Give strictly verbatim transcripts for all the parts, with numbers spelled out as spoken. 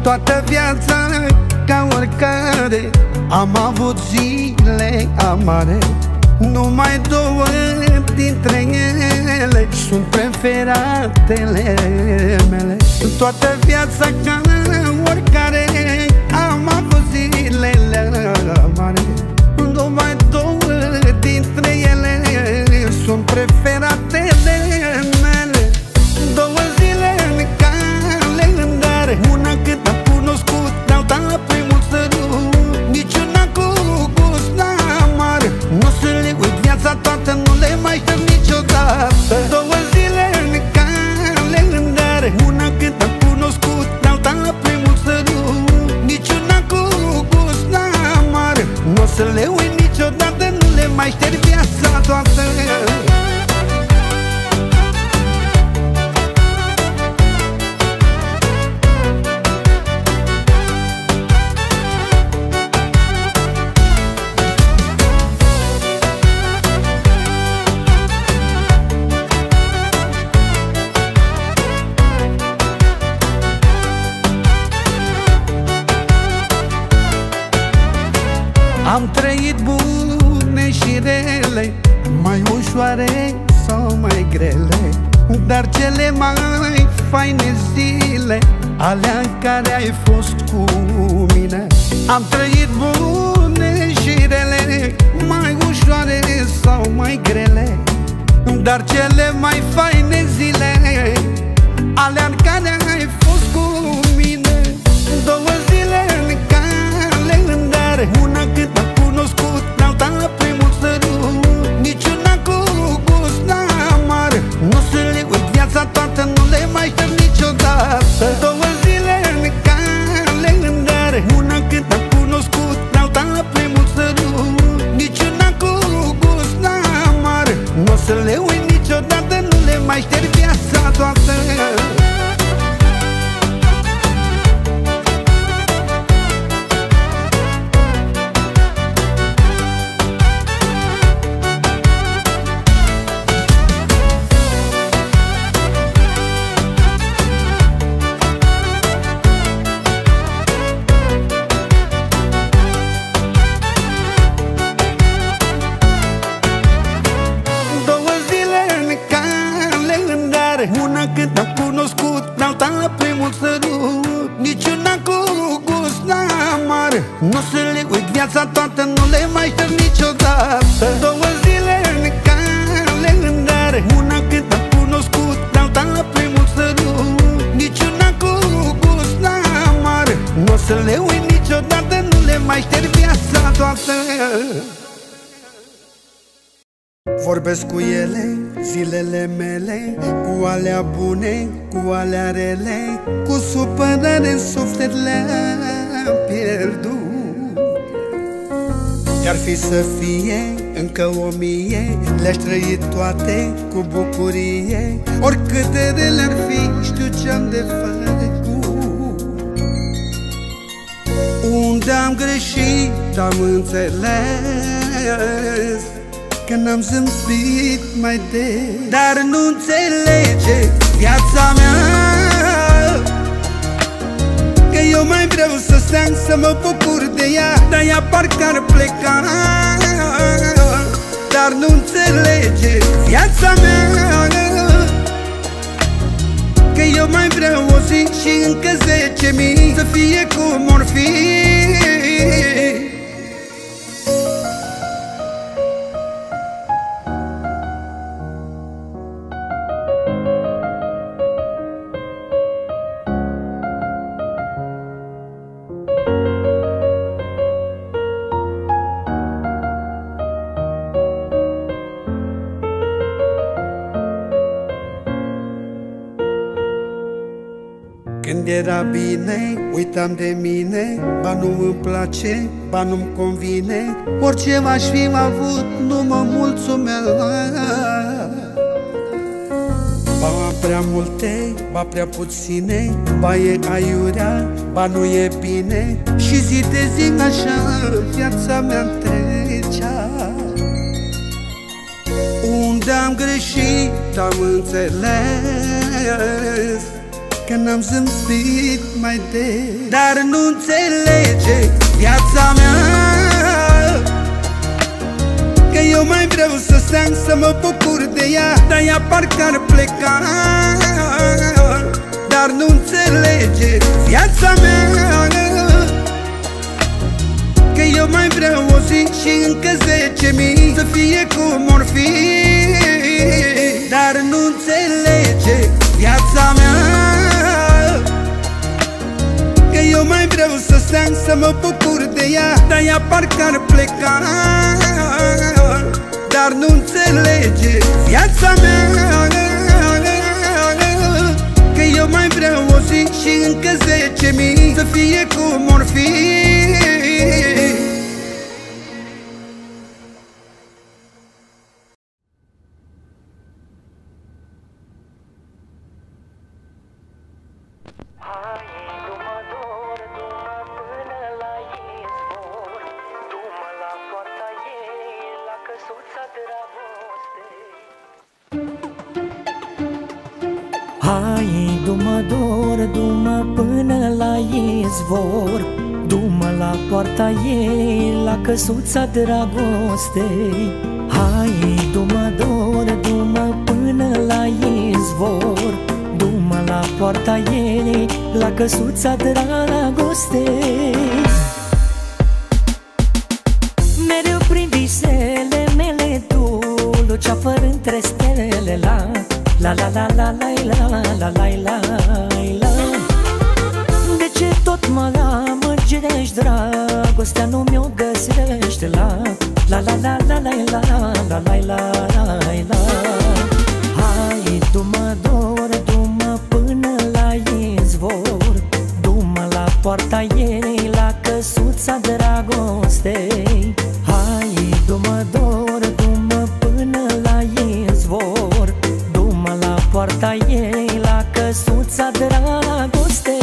Toată viața ca oricare am avut zile amare. Numai două dintre ele sunt preferatele mele. Toată viața ca oricare am avut zilele amare. Numai două dintre ele sunt preferatele mele. Două zile în calendar, una cât am cunoscut, alta la primul sărut. Niciuna cu gust amar, n-o să le uit viața toată, nu le mai șterg niciodată. Două zile în calendar, una cât am cunoscut, alta la primul sărut. Niciuna cu gust amar, n-o să le uit niciodată, nu le mai șterg viața toată. Am trăit bune și rele, mai ușoare sau mai grele, dar cele mai faine zile, alea în care ai fost cu mine. Am trăit bune și rele, mai ușoare sau mai grele, dar cele mai faine zile, alea în care ai fost cu mine. Două zile în calendar, una cât am cunoscut, alta la primul sărut. Niciuna cu gust amar, n-o să le uit viața toată, nu le mai șterg niciodată. Două zile în calendar, una cât am cunoscut, alta la primul sărut. Niciuna cu gust amar, n-o să le uit niciodată, nu le mai șterg viața toată. Una cât am cunoscut, alta la primul sărut. Niciuna cu gust amar, n-o să le uit viața toată, nu le mai șterg niciodată. Două zile în calendar, una cât am cunoscut, alta la primul sărut. Niciuna cu gust amar, n-o să le uit niciodată, nu le mai șterg viața toată. Vorbesc cu ele, zilele mele, cu alea bune, cu alea rele, cu supărare în suflet le-am pierdut. Iar fi să fie încă o mie, le-aș trăi toate cu bucurie. Oricât de rele ar fi, știu ce-am de făcut. Unde am greșit, am înțeles, că n-am zâmbit mai des. Dar nu înțelege viața mea, că eu mai vreau să stea, să mă bucur de ea, dar ea parcă ar pleca. Dar nu înțelege viața mea, că eu mai vreau o zi și încă zece mii să fie cum or fi. Când era bine, uitam de mine, ba nu-mi place, ba nu-mi convine. Orice m-aș fi avut, nu mă mulțumea. Ba am prea multe, ba prea puține, ba e aiurea, ba nu e bine. Și zi de zi așa viața mea trecea. Unde am greșit, am înțeles, că n-am zâmbit mai de. Dar nu înțelege viața mea că eu mai vreau să steang, să mă bucur de ea, dar ea parcă ar pleca. Dar nu înțelege viața mea că eu mai vreau o zi și încă zece mii să fie cum or fi. Dar nu înțelege viața mea că eu mai vreau să steang, să mă bucur de ea, dar ea parcă ar pleca. Dar nu înțelege viața mea că eu mai vreau o zi și încă zece mii să fie cum or fi. Hai, du-mă dor, du-mă până la izvor, du-mă la poarta ei, la căsuța dragostei. Hai, du-mă dor, du-mă până la izvor, du-mă la poarta ei, la căsuța dragostei. Mereu prin visele mele tu luceafăr între stele, la la la la la la la la la la la. De ce tot mă amăgești, dragostea nu mi-o găsește, la la la la la la la la la la la. Hai, du-mă dor, du-mă până la izvor, du-mă la poarta ei, la căsuța dragostei. Hai, du-mă dor, du-mă până la izvor, du-mă la poarta ei, la căsuța dragostei.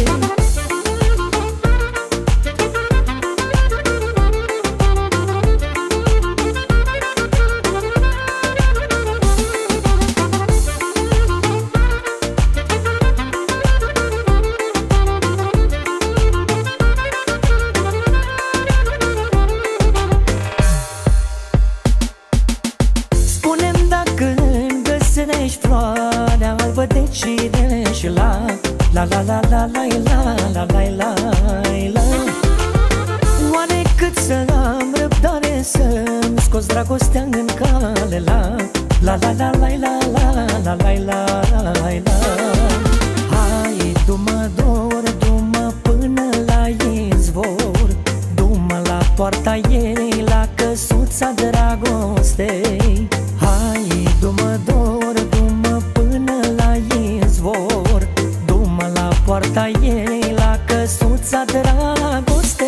Spune-mi dacă îmi găsești floarea albă de cine și la la la la la la la la la la la. Oare cât să am răbdare să-mi scoți dragostea în cale, la la la la la la la la la la la. Hai, du-mă dor, du-mă până la izvor, du-mă la poarta ei, la căsuța dragostei. Hai, du-mă dor, du-mă până la izvor, du-mă la poarta ei, la căsuța dragostei.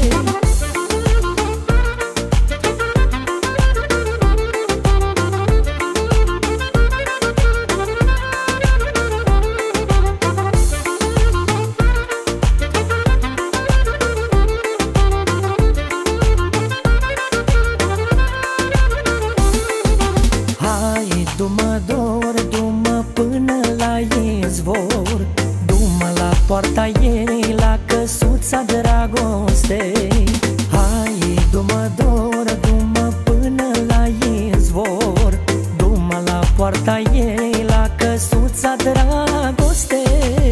Hai, du-mă dor, du-mă până la izvor, du-mă la poarta ei, la căsuța dragostei. Hai, du-mă dor, du-mă până la izvor, du-mă la poarta ei, la căsuța dragostei.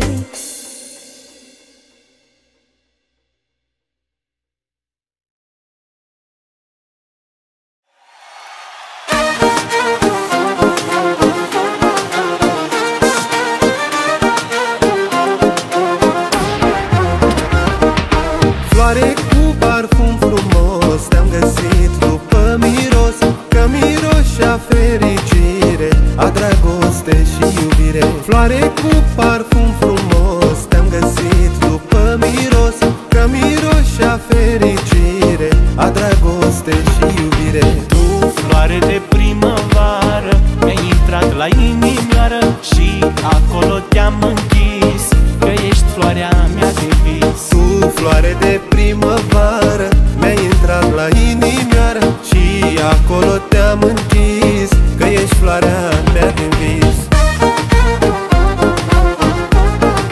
Floare cu parfum frumos, te-am găsit după miros, că miroșea fericire, a dragoste și iubire. Floare cu parfum frumos, te-am găsit după miros, că miroșea fericire, a dragoste și iubire. Tu, floare de primăvară, mi-ai intrat la inimioară și acolo te-am închis, că ești floarea mea de vis. Tu, floare de primăvară, mi-ai intrat la inimioară și acolo te-am închis, că ești floarea mea din vis.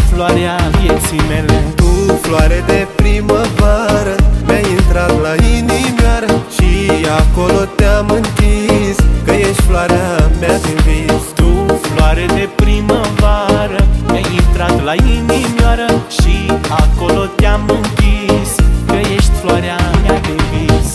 floarea vieții mele. Tu, floare de primăvară, mi-ai intrat la inimioară și acolo te-am închis, că ești floarea mea din vis. Tu, floare de primăvară, mi-ai intrat la inimioară și acolo te-am închis, că ești floarea mea de vis.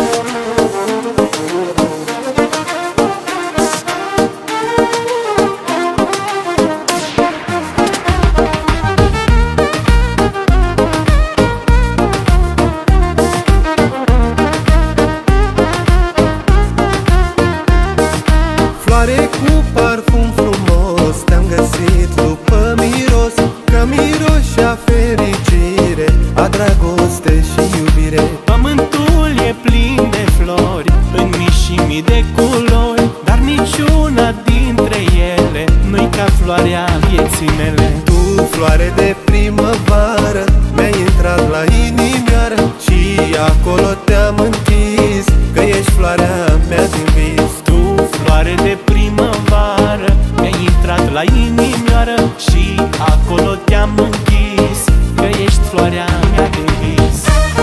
Floare cu parfum frumos, te-am găsit după miros, că miroși a fericire, a dragoste și iubire. Pământul e plin de flori, în mii și mii de culori, dar niciuna dintre ele nu-i ca floarea vieții mele. Tu, floare de primăvară, mi-ai intrat la inimioară și acolo te-am închis, că ești floarea mea din vis. Tu, floare de primăvară, mi-ai intrat la inimioară și acolo te-am închis, că ești floarea mea de vis.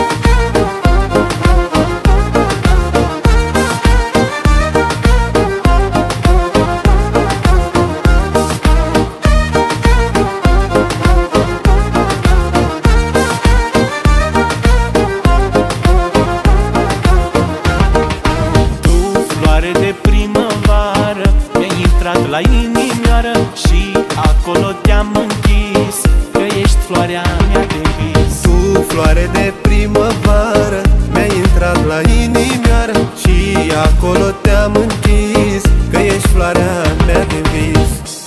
La inimioară și acolo te-am închis, că ești floarea mea de vis. Tu, floare de primăvară, mi-ai intrat la inimioară și acolo te-am închis, că ești floarea mea de vis.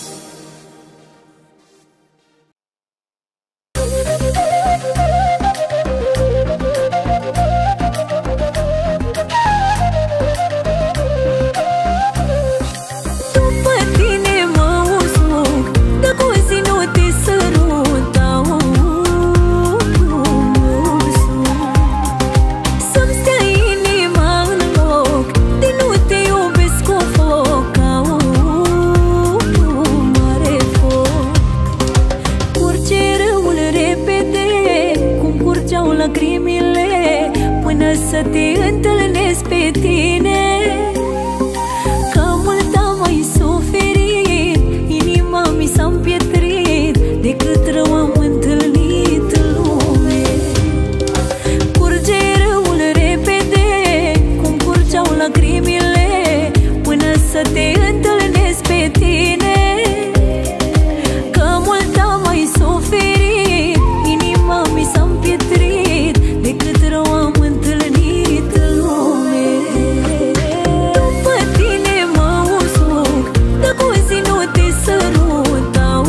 Să te întâlnesc pe tine, că mult am mai suferit, inima mi s-a împietrit, de cât rău am întâlnit în lume. Curge râul repede, cum curgeau lacrimile, până să te întâlnesc pe tine, că mult am mai suferit, inima mi s-a împietrit, de cât rău am întâlnit în lume. După tine mă usuc, dacă o zi nu te sărut, au,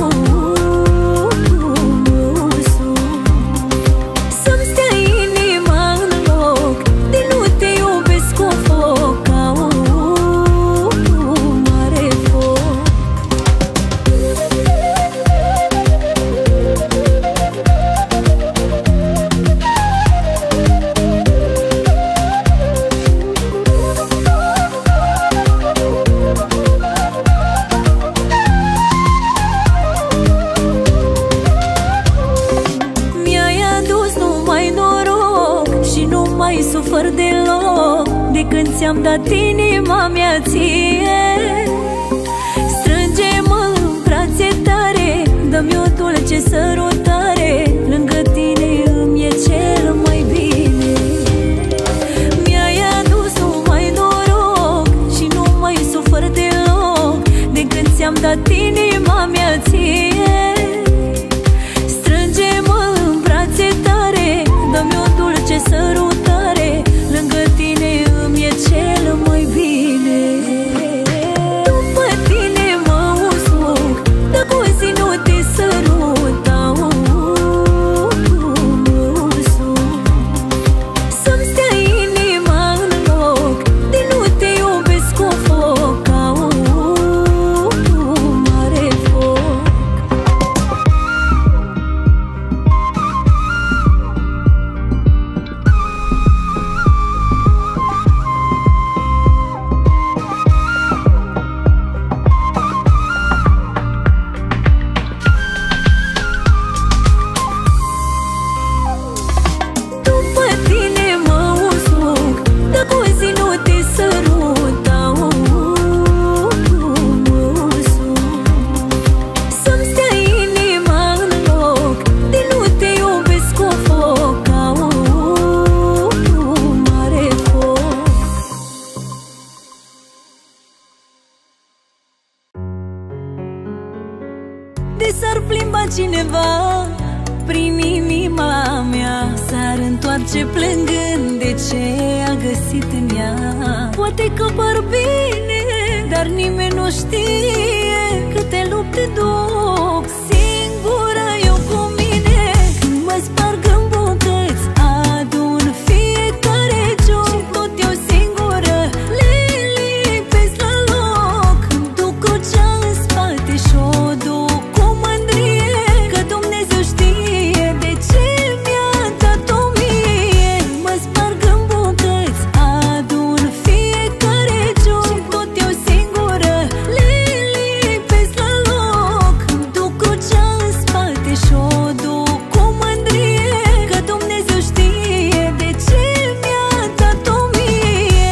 mă usuc. Să-mi stea inima în loc, de nu te iubesc cu foc, au, mare foc. Mai sufăr deloc de când ți-am dat inima mea ție. Strânge-mă în brațe tare, dă-mi o dulce sărutare, lângă tine îmi e cel mai bine. Mi-ai adus numai noroc și nu mai sufăr deloc de când ți-am dat inima mea ție. Strânge-mă în brațe tare, dă-mi o dulce sărutare, lângă tine îmi e cel mai bine. După tine mă usuc, dacă o zi nu te sărut, au, cineva prin inima mea s-ar întoarce plângând de ce a găsit în ea. Poate că par bine, dar nimeni nu știe câte lupte duc singură eu cu mine. Când mă sparg în bucăți, adun fiecare joc și tot eu singură le lipesc la loc. Îmi duc crucea în spate și-o duc cu mândrie, că Dumnezeu știe de ce mi-a dat-o mie. Mă sparg în bucăți, adun fiecare joc și tot eu singură le lipesc la loc. Îmi duc crucea în spate și-o duc cu mândrie, că Dumnezeu știe de ce mi-a dat-o mie.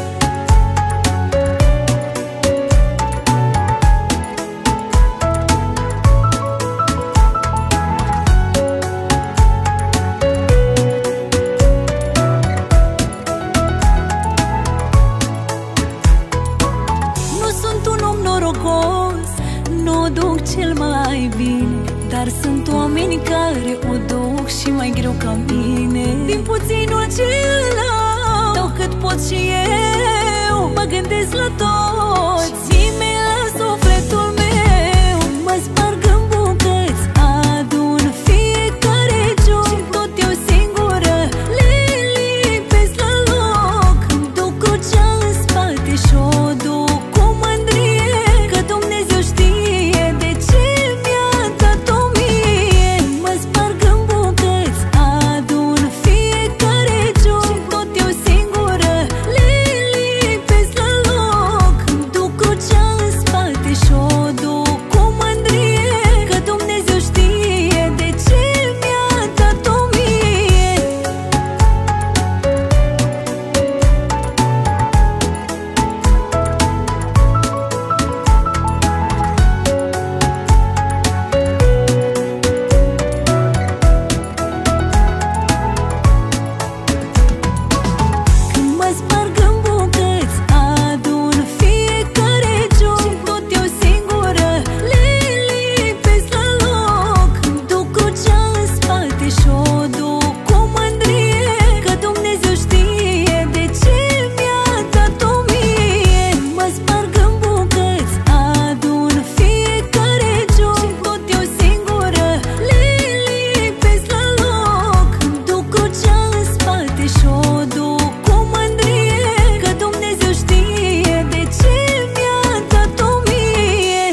Nu sunt un om norocos, nu o duc cel mai bine, dar sunt oameni care o duc și mai greu ca mine. Din puținul ce îl am, dau cât pot și eu, mă gândesc la toți, zi-mi la sufletul meu. Mă sparg în bucăți, adun fiecare joc și tot eu singură le lipesc la loc. Îmi duc crucea în spate și-o duc cu mândrie, că Dumnezeu știe de ce mi-a dat-o mie. Mă sparg în bucăți, adun fiecare joc și tot eu singură le lipesc la loc. Îmi duc crucea în spate și-o duc cu mândrie, că Dumnezeu știe de ce mi-a dat-o mie. Când mă sparg în bucăți, adun fiecare joc și tot eu singură le lipesc la loc. Îmi duc crucea în spate și-o duc cu mândrie, că Dumnezeu știe de ce mi-a dat-o mie. Mă sparg în bucăți, adun fiecare joc și tot eu singură le lipesc la loc. Îmi duc crucea în spate și-o duc cu mândrie, că Dumnezeu știe de ce mi-a dat-o mie.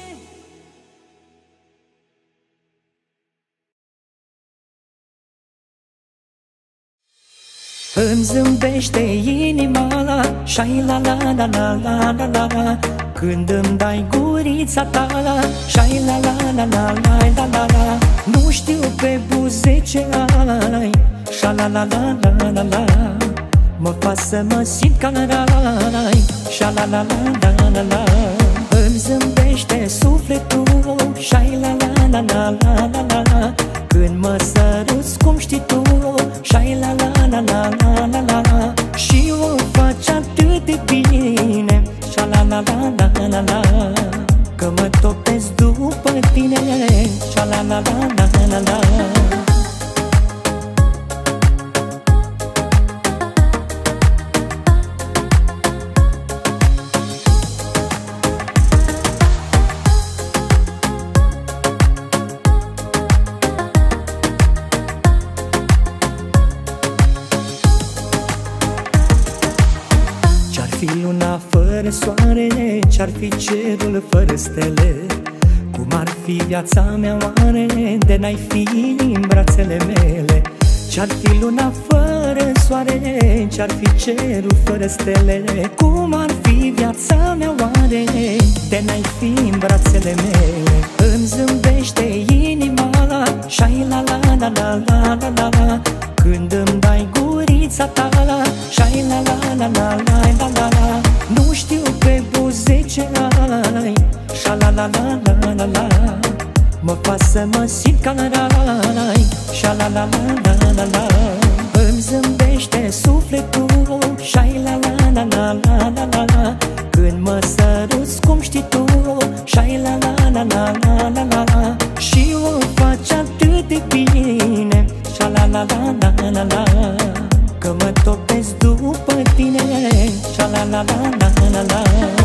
Îmi zâmbește inima la șai la la la la la la la la. Când îmi dai gurița ta la șai la la la la la la la la. Nu știu pe buze ce ai șa la la la la la la. Mă fac să mă simt ca la la la șa la la la la la la. Îmi zâmbește sufletul șai la la la la la la la la. Când mă săruți cum știi tu șai la la la la la la la la. Și o faci atât de bine șa la la la la la la. Că mă topesc după tine șa la la la la la la. Fi luna fără soare, ce-ar fi cerul fără stele? Cum ar fi viața mea oare de n-ai fi în brațele mele? Ce-ar fi luna fără soare, ce-ar fi cerul fără stele? Cum ar fi viața mea oare de n-ai fi în brațele mele? Îmi zâmbește inima la șai la la la la la la la la. Când îmi dai gurița ta la șai la la la la la la la la. Nu știu pe buze ce ai șa la la la la la la. Mă fac să mă simt ca la la la șa la la la la la la. Îmi zâmbește sufletul șai la la la la la la la la. Când mă săruți cum știi tu șai la la la la la la la. Și o fac de bine. Sha la la la la la la, că mă topesc după tine. Sha la la la la la la.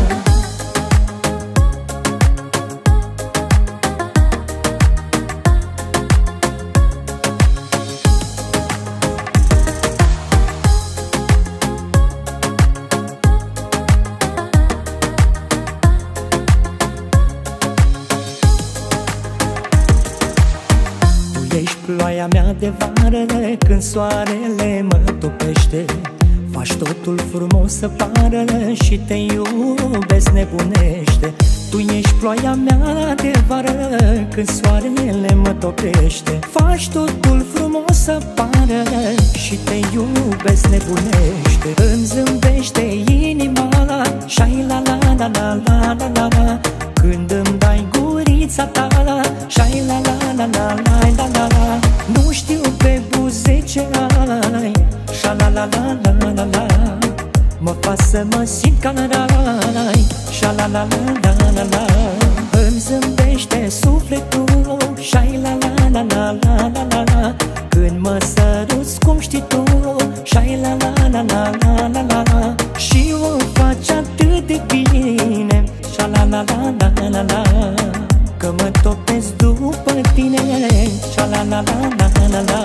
Ploaia mea de vară, când soarele mă topește, faci totul frumos să pară și te iubesc nebunește. Tu ești ploaia mea de vară, când soarele mă topește, faci totul frumos să pară și te iubesc nebunește. Îmi zâmbește inima, șai la la la la la la la la, când îmi dai gurița ta, șai la la la la la la la la. Nu știu pe buze ce ai, șa la la la la la la, mă fac să mă simt ca rai, șa la la la la la la. Îmi zâmbește sufletul, șai la la la la la la la la, când mă săruți cum știi tu, șai la la la la la la la la. Și o faci atât de bine, șa la la la la la la, că mă topesc după tine. Sha la la la la la la.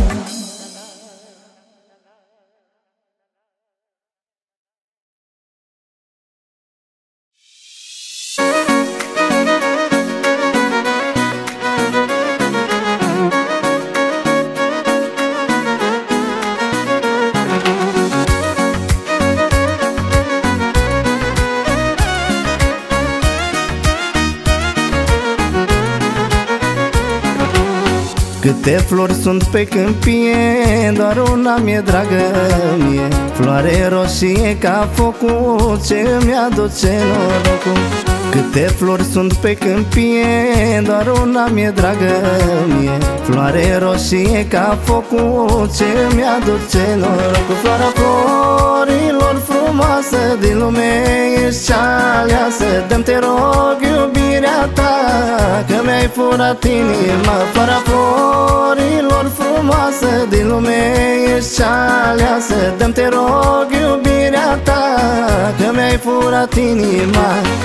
Câte flori sunt pe câmpie, doar una mi-e dragă mie, floare roșie ca focul, ce îmi aduce norocul. Câte flori sunt pe câmpie, doar una mi-e dragă mie, floare roșie ca focul, ce îmi aduce norocul. Floarea florilor frumoasă din lume, ești cea aleasă, dă-mi te rog iubirea ta, că mi-ai furat inima. Floarea florilor frumoasă din lume, ești cea aleasă, dă-mi te rog iubirea ta, că mi-ai furat inima.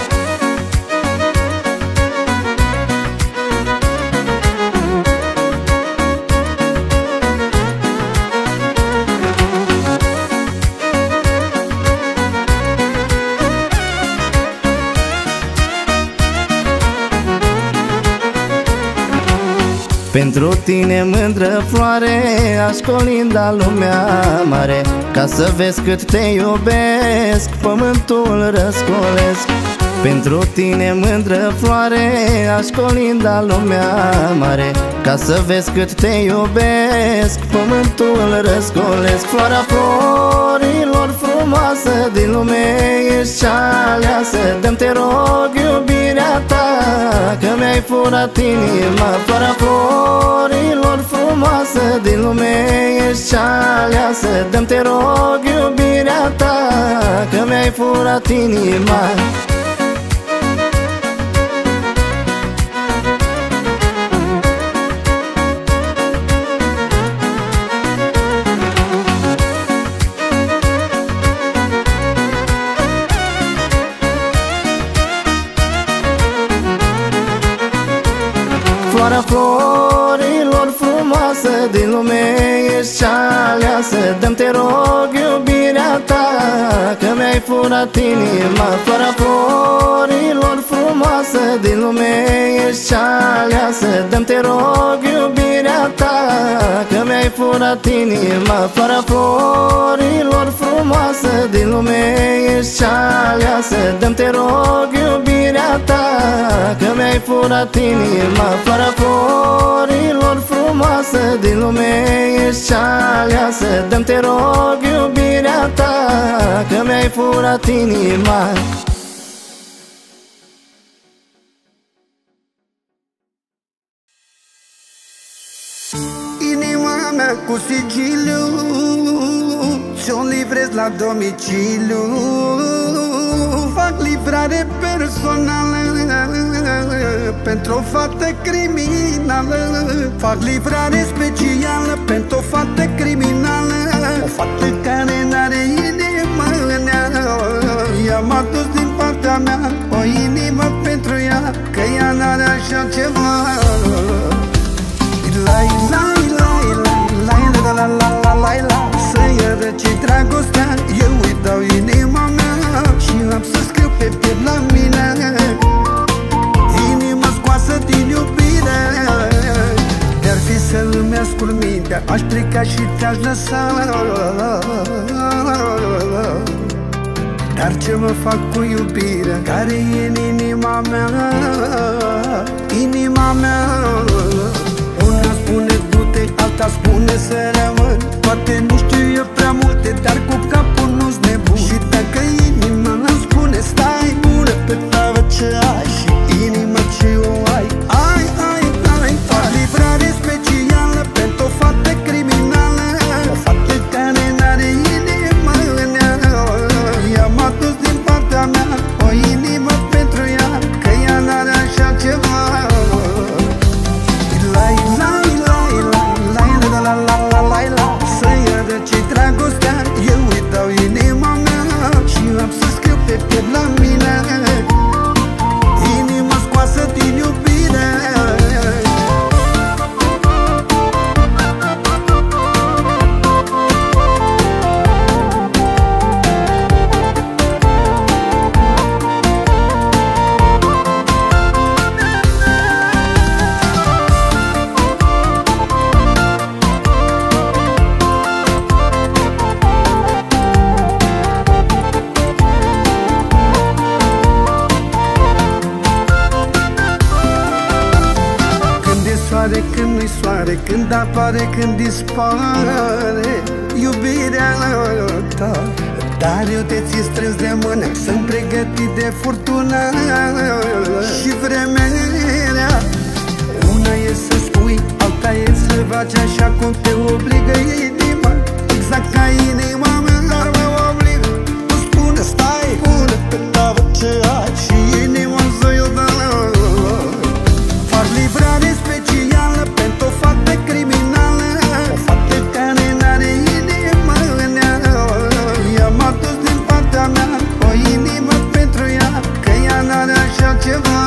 Pentru tine, mândră floare, aș colinda lumea mare, ca să vezi cât te iubesc, pământul răscolesc. Pentru tine, mândră floare, aș colinda lumea mare, ca să vezi cât te iubesc, pământul răscolesc. Floarea florilor frumoasă din lume, ești cea aleasă, dă-mi te rog iubirea ta, că mi-ai furat inima. Floarea florilor frumoasă din lume, ești cea aleasă, dă-mi te rog iubirea ta, că mi-ai furat inima. Floarea florilor frumoasă din lume, ești cea aleasă, dă-mi te rog iubirea ta, că mi-ai furat inima. Floarea florilor frumoasă din lume, ești cea aleasă, dă-mi te rog iubirea ta, că mi-ai furat inima. Floarea florilor frumoasă din lume, ești cea aleasă, dă-mi te rog iubirea ta, că mi-ai furat inima. Floarea florilor frumoasă din lume, ești cea aleasă, dă-mi te rog iubirea ta, că mi-ai furat inima. Inima mea cu sigiliu, ți-o livrez la domiciliu. fac livrare personală pentru o fată criminală. Fac livrare specială pentru o fată criminală, o fată care n-are inimă în ea. I-am adus din partea mea o inimă pentru ea, că ea n-are așa ceva. Lai, lai, lai, lai, lai, la, la, la, la, la. Să-i răci dragostea, eu îi dau inima mea și am să scriu pe piept la mine inima scoasă din iubire. De-ar fi să îmi ascult mintea, aș pleca și te-aș lăsa. Dar ce mă fac cu iubirea care e în inima mea, inima mea? Una spune du-te, alta spune să rămân. Poate nu știu eu prea multe, dar cu capul nu-s nebun. Și dacă inima îmi spune stai, bună pe tavă ce ai și inima ce o ai. Ai, ai, ai, fac livrare specială pentru o fată criminală, o fată care n-are inimă în ea. I-am adus din partea mea o inimă pentru ea, că ea n-are așa ceva. Lai, lai, lai, lai, lai, la, la, la, la, la, la. Să-i răci dragostea, eu îi dau inima mea și am să scriu pe piept la mine inima scoasă din iubire. Când nu-i soare, când apare, când dispare iubirea ta. Dar eu te țin strâns de mână, sunt pregătit de furtună și vremerea. Una e să spui, alta e să faci așa cum te obligă inima, exact ca inima mea, dar mă obligă. Nu spune stai, pune pe tavă ce ai și inima-mi să-i o dă. Fac livrare specială pentru o fată criminală, o fată care n-are inimă în ea. I-am adus din partea mea o inimă pentru ea, că ea n-are așa ceva.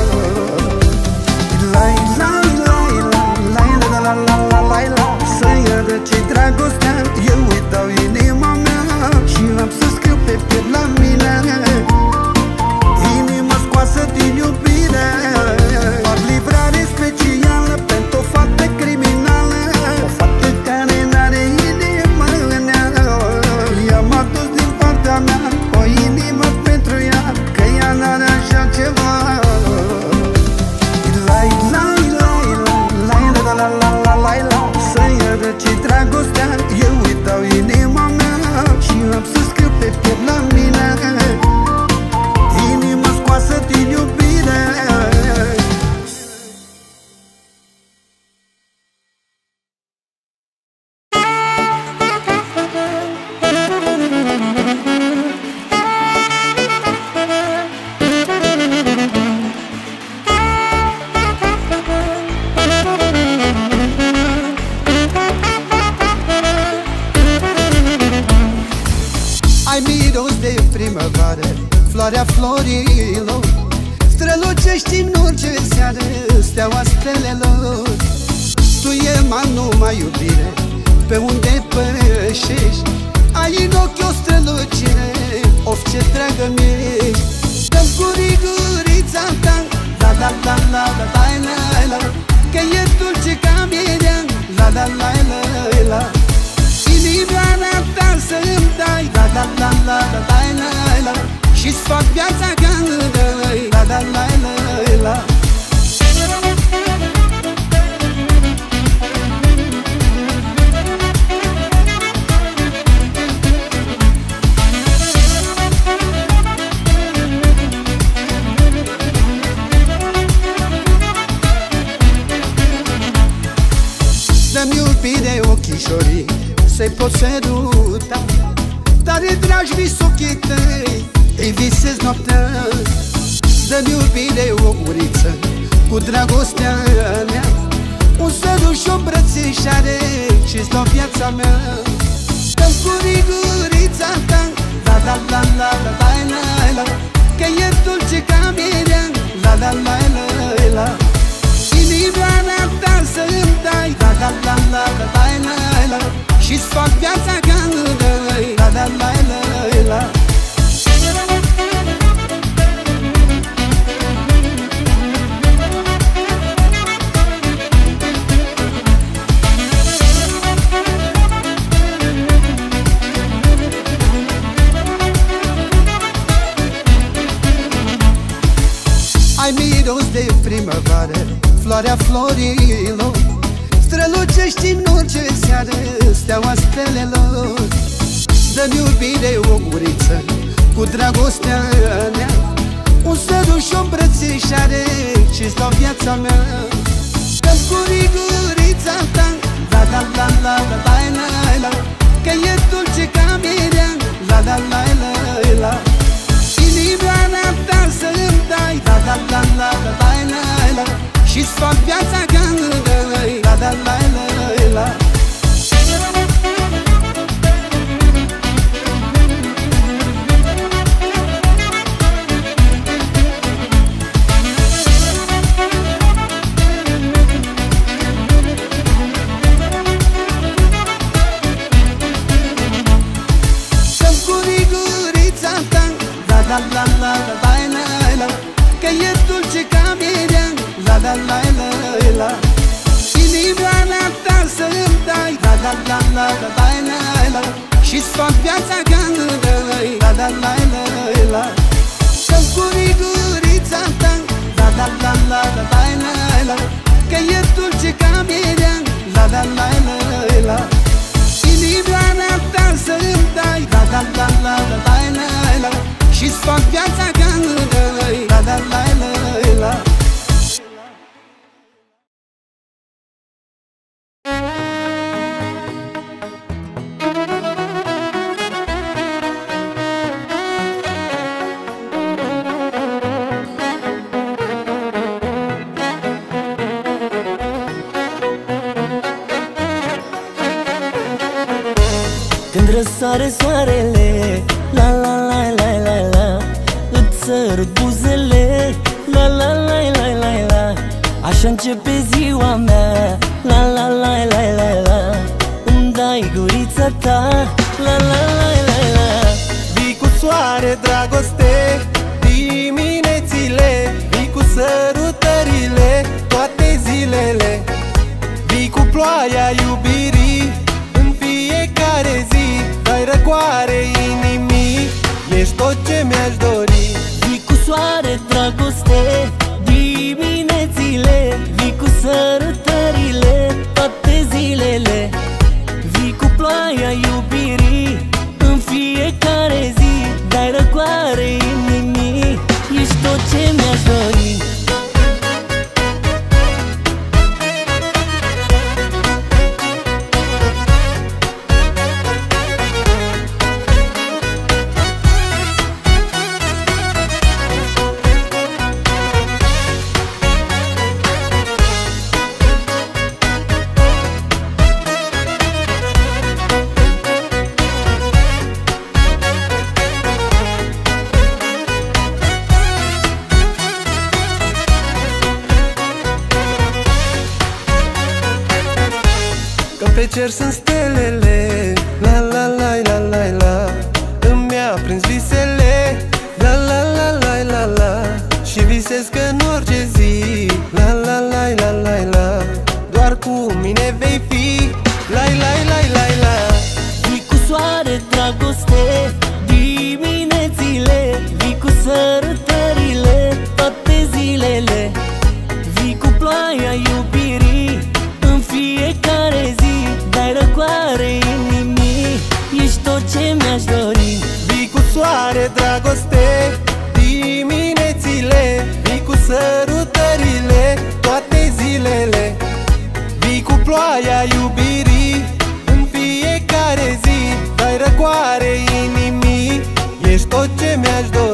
Lai, lai, lai, lai, lai, la, la, la, la, la, la. Să-i răci dragostea, eu îi dau inima mea și am să scriu pe piept la mine inima scoasă din iubire. Fac livrare specială pentru o fată criminală, o fată care n-are inimă în ea. I-am adus din partea mea o inimă pentru ea, că ea n-are așa ceva. Lai, lai, lai, lai, la, la, la, la, la, la. Să-i răci dragostea, eu îi dau inima mea și am să scriu pe piept la mine inima scoasă din iubire. Ai miros de primăvară, floarea florilor, strălucești în orice seară, steaua stelelor. Tu e mai numai iubire, pe unde pășești, ai în ochi o strălucire, of ce dragă mi-ești. Dă-mi gurigurița ta, la la la la la la la la, că e dulce ca mirea, la la la la la. Inimioara ta să-mi dai, la la la la la la la, și-ți fac viața ca îndăi, la la la la la. Dă-mi iubire ochișorii, să-i pot săruta, tare dragi vis ochii tăi, îi visez noaptea. Dă-mi iubire o guriță cu dragostea mea, un sărut și o îmbrățișare și-ți dau viața mea. Dă-mi cu rigurița ta, la la la la la la la la, că e dulce ca mirea, la la la la la. Inimioara ta să-mi dai, la la la la la la la, și-ți fac viața ca îndăi, la la la la la. Ai miros de primăvară, floarea florilor, strălucești în orice seară, steaua stelelor. Dă-mi iubire o guriță cu dragostea mea, un sărut și o îmbrățișare și-ți dau viața mea. Dă-mi cu rigurița ta, la la la la la la la la, că e dulce ca mirea, la la la la la. Inimioara ta să-mi dai, la la la la la la la, și-ți fac viața ca îndăi, la la la la la. La la la la la la, că e dulce ca mirea, la la la la la. Inimioara ta să-mi dai, la la la la la la la, și-ți fac viața ca îndăi, la la la la la. Dă-mi cu rigurița ta, la la la la la la la, că e dulce ca mirea, la la la la la. Inimioara ta să-mi dai, la la la la la la la, și-ți fac viața ca îndăi, la la la la la. Când răsare soarele, la la la la la la, îți sărut buzele, la la la la la la. Așa începe ziua mea, la la la la la la. Îmi dai gurița ta, la la la la la. Vii cu soare, dragoste, diminețile, vii cu sărutările, toate zilele. Vii cu ploaia iubirii, în fiecare zi, dai răcoare inimii, ești tot ce mi-aș dori. Vii cu soare, dragoste, diminețile, vii cu sărutările, toate zilele. Vii cu ploaia iubirii, în fiecare zi, dai răcoare inimii, ești tot ce mi-aș dori. Pe cer sunt stelele, la la la la la la, îmi aprins visele, la la la la la la, și visez că în orice zi, la la la la la la, doar cu mine vei fi, la la la la la. Vii cu soare, dragoste, diminețile, vii cu sărutările, toate zilele. Vii cu ploaia iubirii, în fiecare zi, dai răcoare inimii, ești tot ce mi-aș dori. Vii cu soare, dragoste, diminețile, vii cu sărutările, toate zilele. Vii cu ploaia iubirii, în fiecare zi, dai răcoare inimii, ești tot ce mi-aș dori.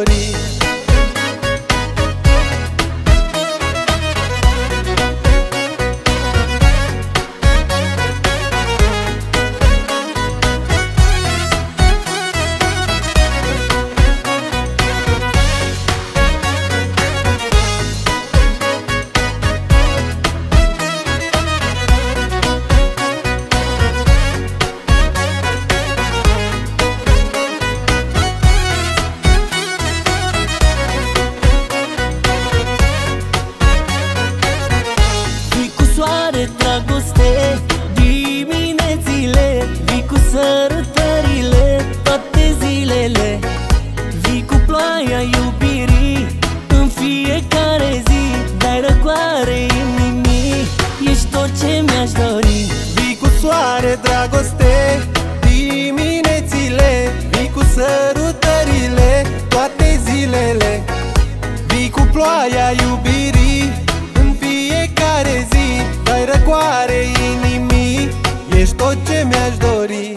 sărutările toate zilele. Vii cu ploaia iubirii în fiecare zi, dai răcoare inimii, ești tot ce mi-aș dori. Vii cu soare, dragoste, diminețile, vii cu sărutările toate zilele. Vii cu ploaia iubirii în fiecare zi, dai răcoare inimii, ești tot ce mi-aș dori.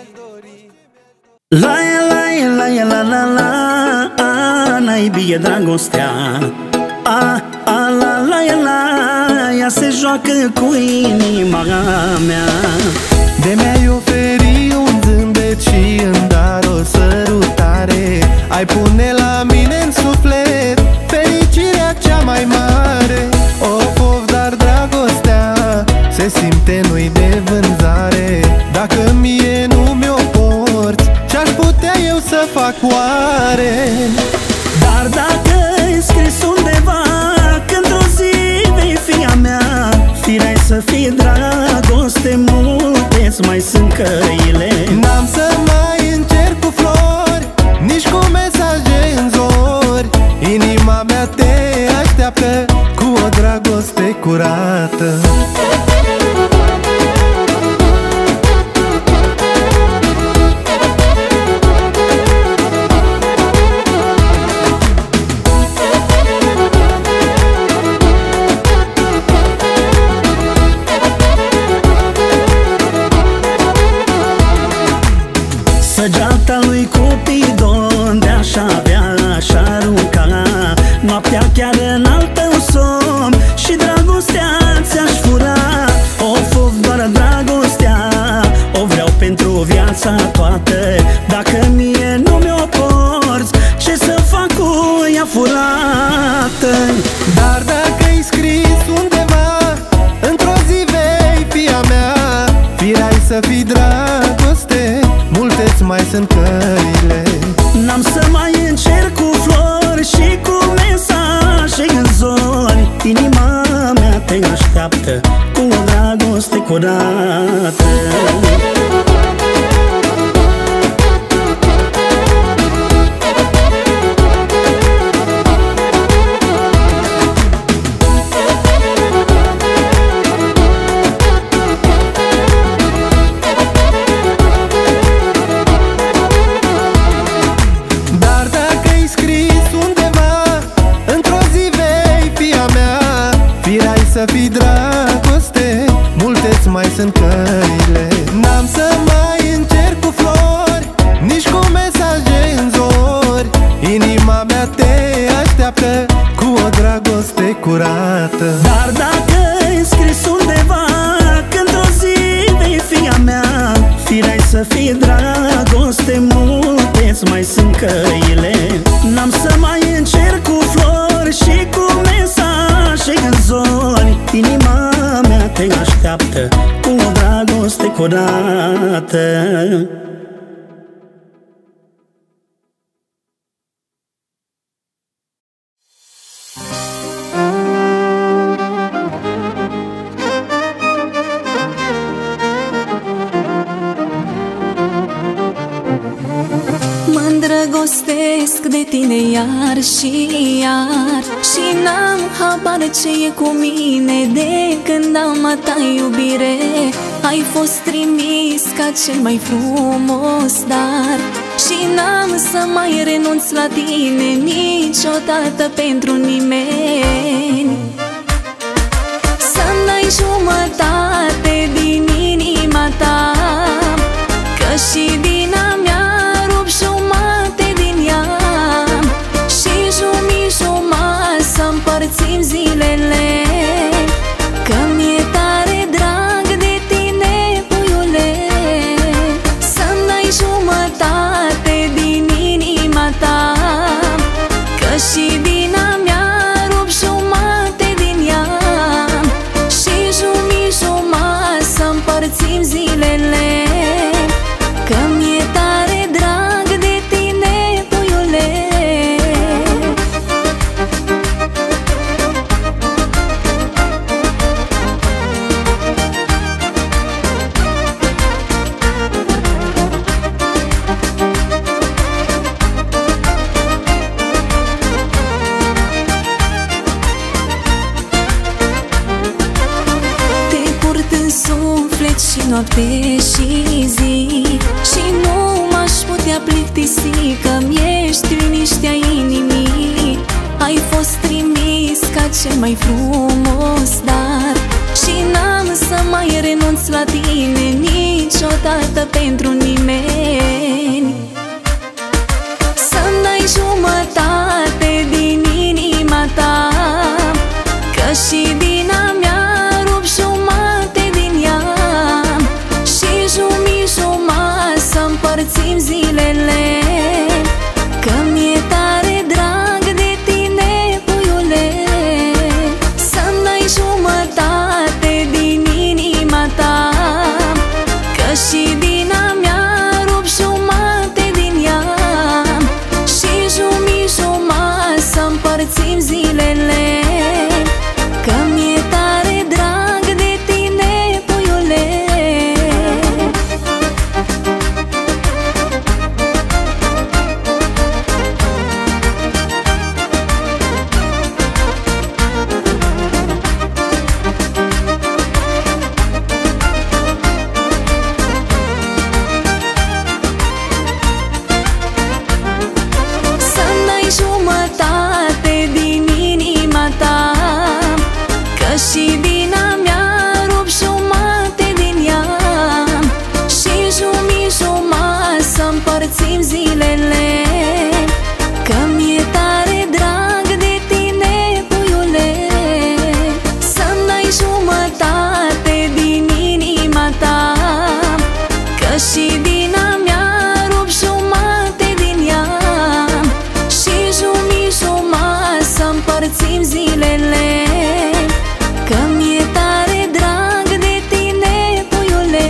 La la la la la la la, n-ai bine dragostea. A, a, la la la, ea se joacă cu inima mea. De mi-ai oferi un zâmbet și îmi dar o sărutare, ai pune la mine în suflet fericirea cea mai mare. Of, of, dar dragostea se simte, nu-i de vânzare. Dacă mie nu mi-o porți, ce-aș putea eu să fac oare? Dar dacă-i scris undeva că într-o zi vei fi a mea, firai să fii dragoste, multe-ți mai sunt căile. N-am să mai încerc cu flori, nici cu mesaje în zori. Inima mea te așteaptă cu o dragoste curată. Săgeata lui Cupidon de-aș avea, aș arunca noaptea chiar în al tău somn și dragostea ți-aș fura. Of, of, doar dragostea o vreau pentru viața toată. Dacă mie nu mi-o porți, ce să fac cu ea furată? Dar dacă-i scris undeva, într-o zi vei fi a mea, firai să fii dragoste, multe-ți mai sunt căile. N-am să mai încerc cu flori și cu mesaje în zori. Inima mea te așteaptă cu o dragoste curată. Să fii dragoste, multe-ți mai sunt căile. N-am să mai încerc cu flori, nici cu mesaje în zori. Inima mea te așteaptă cu o dragoste curată. Dar dacă-i scris undeva că într-o zi vei fi a mea, firai să fii dragoste, multe-ți mai sunt căile. N-am să mai încerc cu flori și cu mesaje în zori. Inima mea te așteaptă cu o dragoste curată. Îndrăgostesc de tine iar și iar și n-am habar ce e cu mine. De când am a ta iubire, ai fost trimis ca cel mai frumos dar, și n-am să mai renunț la tine niciodată pentru nimeni. Să-mi dai jumătate din inima ta, că și din a mea rup jumate din ea, și jumii-jumătate să împărțim zilele, că mi-e tare drag de tine, puiule. Să-mi dai jumătate din inima ta, că și din a mea rup jumate din ea, și jumii-jumătate să împărțim zilele, că mi-e tare drag de tine, puiule. noapte și zi și nu m-aș putea plictisi, că-mi ești liniștea inimii. Ai fost trimis ca cel mai frumos dar și n-am să mai renunț la tine niciodată pentru nimeni. Să-mi dai jumătate din inima ta, că și din a mea rup jumate din ea și jumii-jumătate să împărțim zilele, că mi-e tare drag de tine, puiule. Să-mi dai jumătate din inima ta, că și din a mea rup jumate din ea și jumii-jumătate să împărțim zilele, că mi-e tare drag de tine, puiule. Să-mi dai jumătate din inima ta, că și din a mea rup jumate din ea și jumii-jumătate să împărțim zilele, că mi-e tare drag de tine, puiule. Să-mi dai jumătate din inima ta, că și din a mea rup jumate din ea și jumii-jumătate să împărțim zilele, că mi-e tare drag de tine, puiule.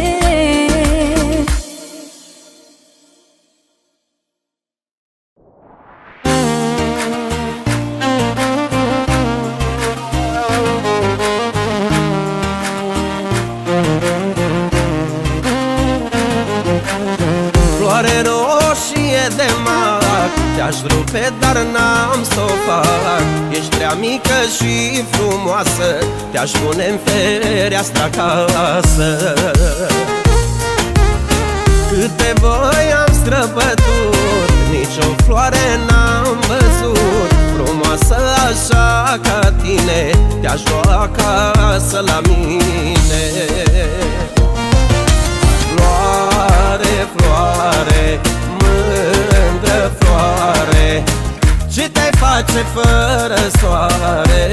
Floare roșie de mac, te-aș rupe, dar n-am s-o fac. Ești prea mică și frumoasă, te-aș pune-n fereastră acasă. Câte voi am străbătut, nici o floare n-am văzut frumoasă așa ca tine, te-aș lua acasă la mine. Floare, floare, mândră floare, ce te face fără soare?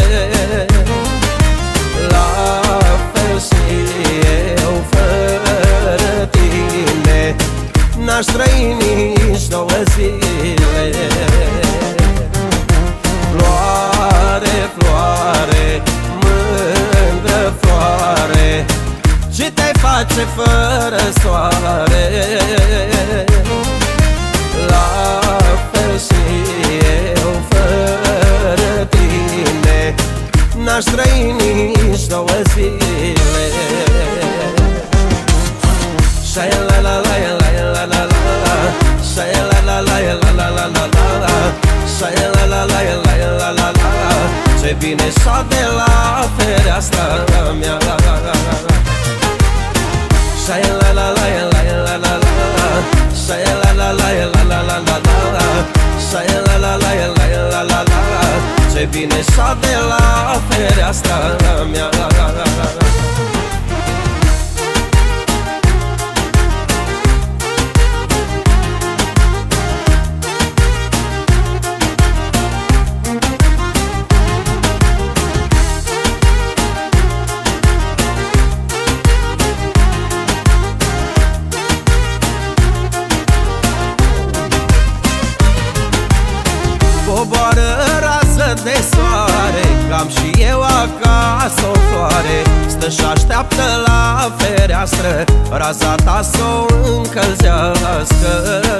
La fel și eu fără tine, n-aș trăi nici două zile. Floare, floare, mândră floare, ce te face fără soare? La fel și eu fără tine, n-aș trăi nici două zile. Ce bine s-a de la fereastra mea. Ce bine s-a de la fereastra mea. Coboară rază de soare, am și eu acasă o floare. Stă și așteaptă la fereastră, raza ta s-o încălzească.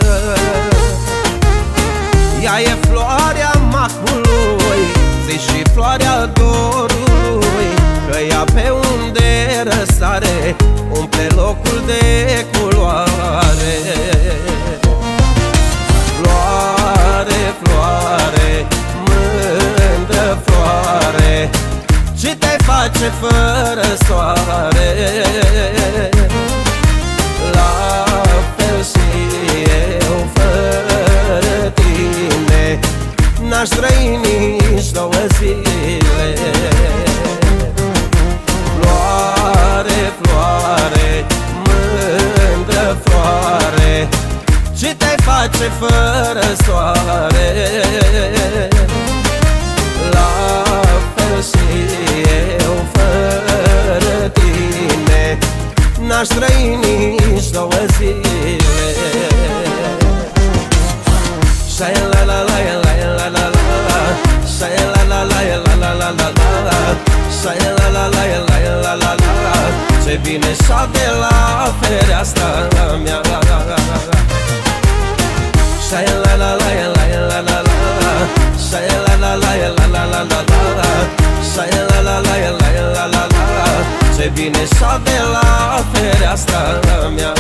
Ea e floarea macului, zi și floarea dorului, că ea pe unde răsare umple locul de culoare. Floare, floare, mândră floare, ce te face fără soare? n-aș trăi nici două zile. Floare, floare, mândră floare, ce te-ai face fără soare? La fel și eu fără tine n-aș trăi nici două zile. Shai la la la la la la la, shai la la la la la la la la, shai la la la la la la la, ce vine șade la fereastra mea. Shai la la la la la la la, shai la la la la la la la la, shai la la la la la la la, ce vine șade la fereastra mea.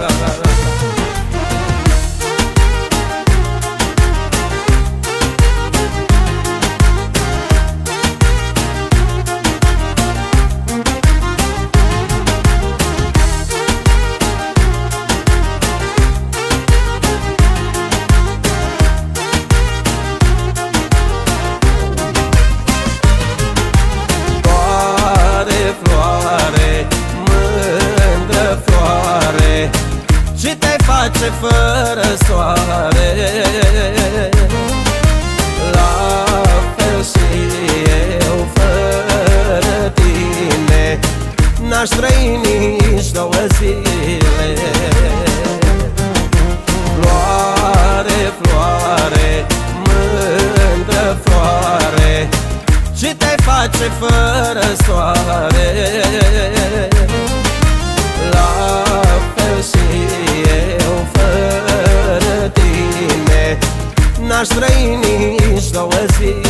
Ce te-ai face fără soare? La fel și eu fără tine n-aș trăi nici două zile. Floare, floare, mândră floare, ce te-ai face fără soare? La fel și eu fără tine n-aș trăi nici două zile.